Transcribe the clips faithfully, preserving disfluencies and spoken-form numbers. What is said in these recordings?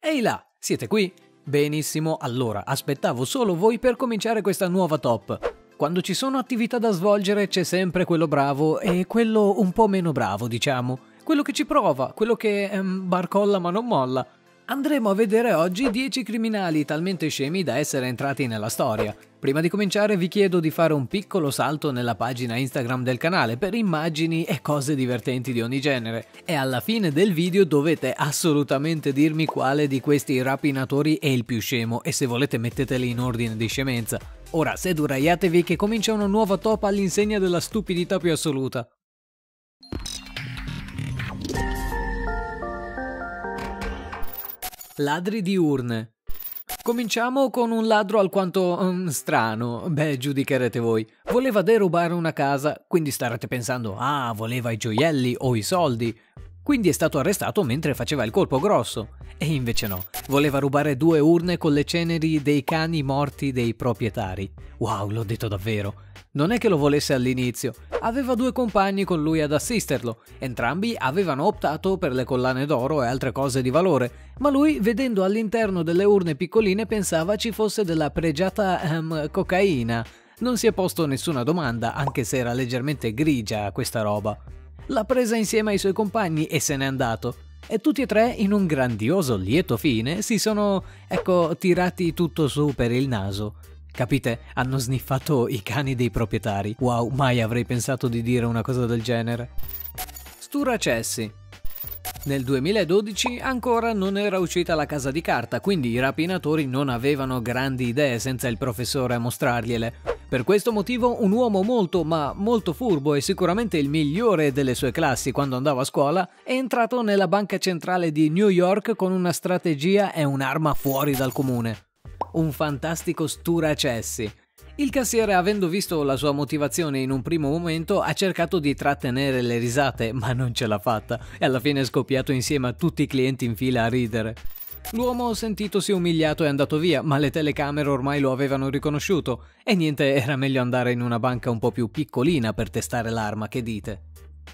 Ehi là, siete qui? Benissimo, allora aspettavo solo voi per cominciare questa nuova top. Quando ci sono attività da svolgere c'è sempre quello bravo e quello un po' meno bravo, diciamo. Quello che ci prova, quello che ehm, barcolla ma non molla. Andremo a vedere oggi dieci criminali talmente scemi da essere entrati nella storia. Prima di cominciare vi chiedo di fare un piccolo salto nella pagina Instagram del canale per immagini e cose divertenti di ogni genere. E alla fine del video dovete assolutamente dirmi quale di questi rapinatori è il più scemo e se volete metteteli in ordine di scemenza. Ora seduraiatevi che comincia una nuova top all'insegna della stupidità più assoluta. Ladri di urne. Cominciamo con un ladro alquanto um, strano, beh giudicherete voi. Voleva derubare una casa, quindi starete pensando, ah, voleva i gioielli o i soldi. Quindi è stato arrestato mentre faceva il colpo grosso. E invece no, voleva rubare due urne con le ceneri dei cani morti dei proprietari. Wow, l'ho detto davvero. Non è che lo volesse all'inizio, aveva due compagni con lui ad assisterlo, entrambi avevano optato per le collane d'oro e altre cose di valore, ma lui, vedendo all'interno delle urne piccoline, pensava ci fosse della pregiata um, cocaina. Non si è posto nessuna domanda, anche se era leggermente grigia questa roba. L'ha presa insieme ai suoi compagni e se n'è andato. E tutti e tre, in un grandioso lieto fine, si sono, ecco, tirati tutto su per il naso. Capite? Hanno sniffato i cani dei proprietari. Wow, mai avrei pensato di dire una cosa del genere. Sturacessi. Nel duemiladodici ancora non era uscita la Casa di Carta, quindi i rapinatori non avevano grandi idee senza il professore a mostrargliele. Per questo motivo un uomo molto ma molto furbo e sicuramente il migliore delle sue classi quando andava a scuola è entrato nella banca centrale di New York con una strategia e un'arma fuori dal comune. Un fantastico sturacessi. Il cassiere, avendo visto la sua motivazione in un primo momento, ha cercato di trattenere le risate, ma non ce l'ha fatta e alla fine è scoppiato insieme a tutti i clienti in fila a ridere. L'uomo, sentitosi umiliato, è andato via, ma le telecamere ormai lo avevano riconosciuto e niente, era meglio andare in una banca un po' più piccolina per testare l'arma, che dite?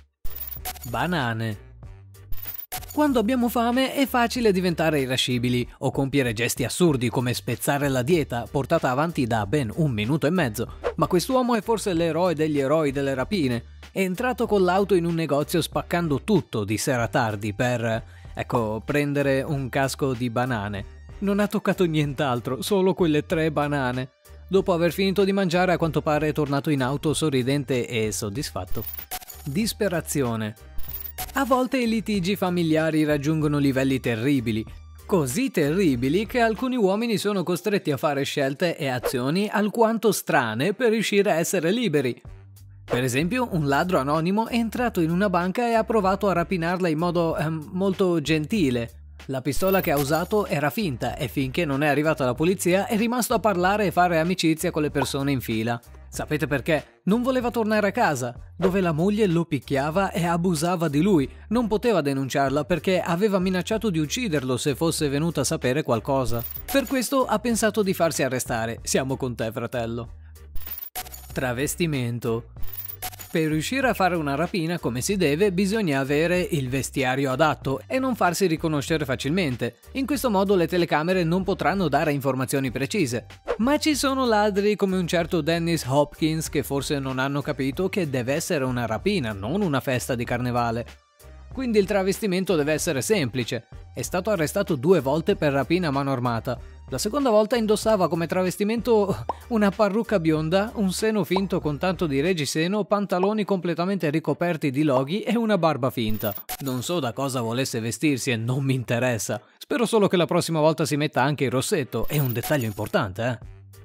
Banane. Quando abbiamo fame è facile diventare irascibili o compiere gesti assurdi come spezzare la dieta portata avanti da ben un minuto e mezzo. Ma quest'uomo è forse l'eroe degli eroi delle rapine. È entrato con l'auto in un negozio spaccando tutto di sera tardi per, ecco, prendere un casco di banane. Non ha toccato nient'altro, solo quelle tre banane. Dopo aver finito di mangiare, a quanto pare è tornato in auto sorridente e soddisfatto. Disperazione. A volte i litigi familiari raggiungono livelli terribili, così terribili che alcuni uomini sono costretti a fare scelte e azioni alquanto strane per riuscire a essere liberi. Per esempio, un ladro anonimo è entrato in una banca e ha provato a rapinarla in modo ehm, molto gentile. La pistola che ha usato era finta e finché non è arrivata la polizia è rimasto a parlare e fare amicizia con le persone in fila. Sapete perché? Non voleva tornare a casa, dove la moglie lo picchiava e abusava di lui. Non poteva denunciarla perché aveva minacciato di ucciderlo se fosse venuta a sapere qualcosa. Per questo ha pensato di farsi arrestare. Siamo con te, fratello. Travestimento. Per riuscire a fare una rapina come si deve bisogna avere il vestiario adatto e non farsi riconoscere facilmente. In questo modo le telecamere non potranno dare informazioni precise. Ma ci sono ladri come un certo Dennis Hopkins che forse non hanno capito che deve essere una rapina, non una festa di carnevale. Quindi il travestimento deve essere semplice. È stato arrestato due volte per rapina a mano armata. La seconda volta indossava come travestimento una parrucca bionda, un seno finto con tanto di reggiseno, pantaloni completamente ricoperti di loghi e una barba finta. Non so da cosa volesse vestirsi e non mi interessa. Spero solo che la prossima volta si metta anche il rossetto, è un dettaglio importante, eh?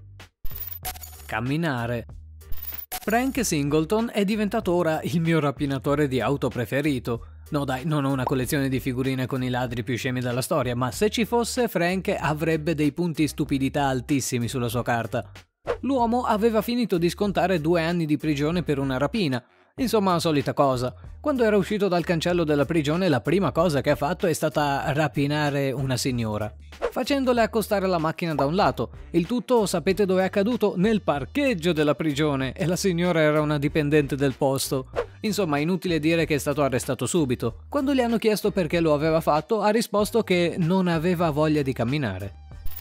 Camminare. Frank Singleton è diventato ora il mio rapinatore di auto preferito. No dai, non ho una collezione di figurine con i ladri più scemi della storia, ma se ci fosse Frank avrebbe dei punti stupidità altissimi sulla sua carta. L'uomo aveva finito di scontare due anni di prigione per una rapina. Insomma, solita cosa. Quando era uscito dal cancello della prigione, la prima cosa che ha fatto è stata rapinare una signora, facendole accostare la macchina da un lato. Il tutto, sapete dove è accaduto? Nel parcheggio della prigione, e la signora era una dipendente del posto. Insomma, inutile dire che è stato arrestato subito. Quando gli hanno chiesto perché lo aveva fatto, ha risposto che non aveva voglia di camminare.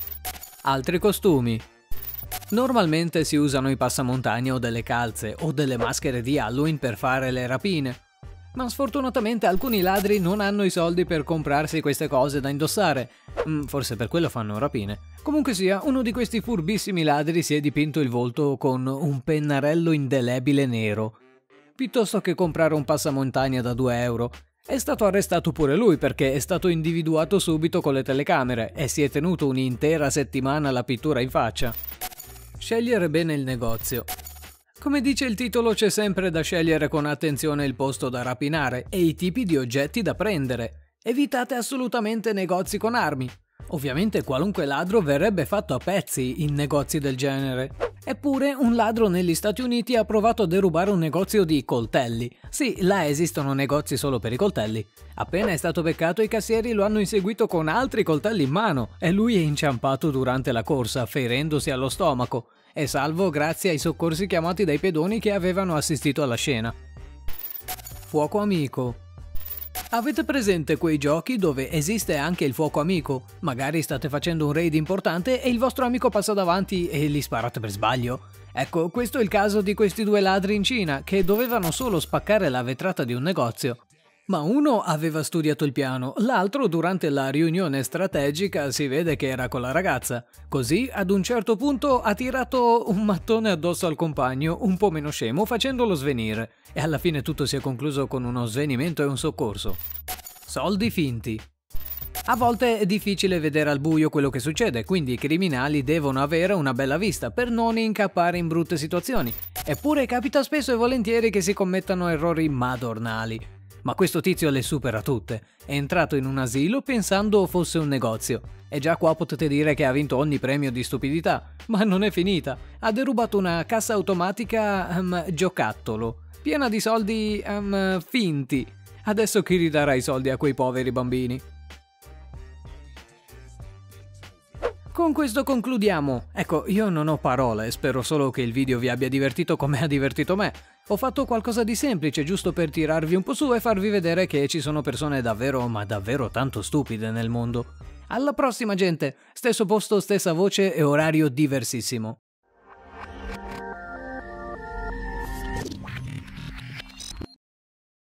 Altri costumi. Normalmente si usano i passamontagna o delle calze o delle maschere di Halloween per fare le rapine. Ma sfortunatamente alcuni ladri non hanno i soldi per comprarsi queste cose da indossare. Mm, forse per quello fanno rapine. Comunque sia, uno di questi furbissimi ladri si è dipinto il volto con un pennarello indelebile nero. Piuttosto che comprare un passamontagna da due euro. È stato arrestato pure lui perché è stato individuato subito con le telecamere e si è tenuto un'intera settimana la pittura in faccia. Scegliere bene il negozio. Come dice il titolo, c'è sempre da scegliere con attenzione il posto da rapinare e i tipi di oggetti da prendere. Evitate assolutamente negozi con armi. Ovviamente qualunque ladro verrebbe fatto a pezzi in negozi del genere. Eppure un ladro negli Stati Uniti ha provato a derubare un negozio di coltelli. Sì, là esistono negozi solo per i coltelli. Appena è stato beccato, i cassieri lo hanno inseguito con altri coltelli in mano e lui è inciampato durante la corsa, ferendosi allo stomaco. È salvo grazie ai soccorsi chiamati dai pedoni che avevano assistito alla scena. Fuoco amico. Avete presente quei giochi dove esiste anche il fuoco amico? Magari state facendo un raid importante e il vostro amico passa davanti e gli sparate per sbaglio. Ecco, questo è il caso di questi due ladri in Cina che dovevano solo spaccare la vetrata di un negozio. Ma uno aveva studiato il piano, l'altro durante la riunione strategica si vede che era con la ragazza. Così, ad un certo punto, ha tirato un mattone addosso al compagno, un po' meno scemo, facendolo svenire. E alla fine tutto si è concluso con uno svenimento e un soccorso. Soldi finti. A volte è difficile vedere al buio quello che succede, quindi i criminali devono avere una bella vista per non incappare in brutte situazioni. Eppure capita spesso e volentieri che si commettano errori madornali. Ma questo tizio le supera tutte. È entrato in un asilo pensando fosse un negozio. E già qua potete dire che ha vinto ogni premio di stupidità. Ma non è finita. Ha derubato una cassa automatica um, giocattolo, piena di soldi um, finti. Adesso chi ridarà i soldi a quei poveri bambini? Con questo concludiamo. Ecco, io non ho parole, spero solo che il video vi abbia divertito come ha divertito me. Ho fatto qualcosa di semplice giusto per tirarvi un po' su e farvi vedere che ci sono persone davvero, ma davvero tanto stupide nel mondo. Alla prossima gente! Stesso posto, stessa voce e orario diversissimo.